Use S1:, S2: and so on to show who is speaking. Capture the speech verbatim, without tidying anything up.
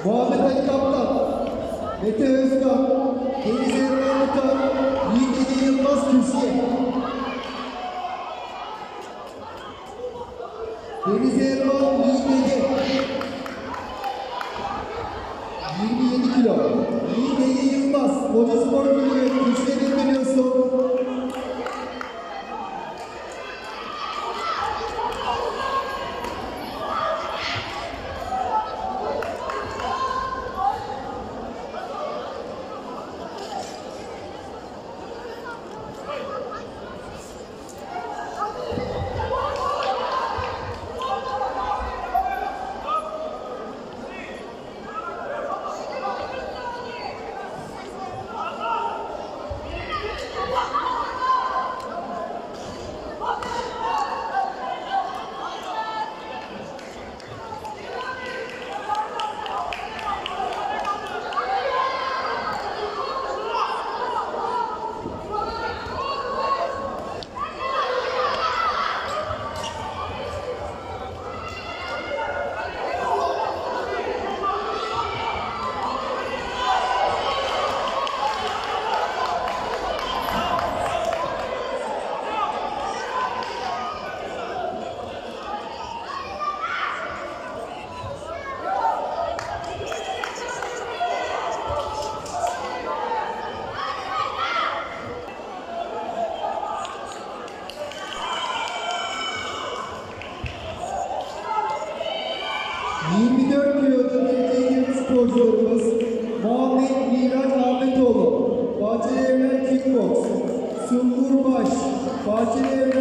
S1: Muhammed Ali Kaptan, Mete Özkan, Deniz Erman Mutan, Yiğit Ege Yılmaz Kürsiye. Deniz Erman, Yiğit Ege. yirmi yedi kilo. Yiğit Ege Yılmaz, Koca Spor Kulübü, Kürsiye Demirliyorsun. yirmi dört kiloda Türkiye'nin sporcularımız Muhammed Miraç Ahmetoğlu, Bahçeli Evler Kickbox, Sungur Baş, Bahçeli Evler